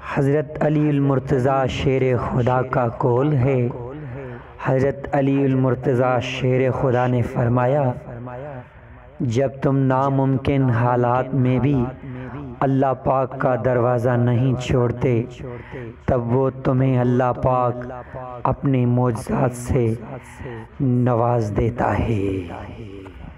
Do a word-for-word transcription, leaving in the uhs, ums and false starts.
हज़रत अली मुर्तज़ा शेर खुदा का कौल है। हज़रत अली मुर्तज़ा शेर खुदा ने फरमाया, जब तुम नामुमकिन हालात में भी अल्लाह पाक का दरवाज़ा नहीं छोड़ते, तब वो तुम्हें अल्लाह पाक अपने मोजज़ात से नवाज देता है।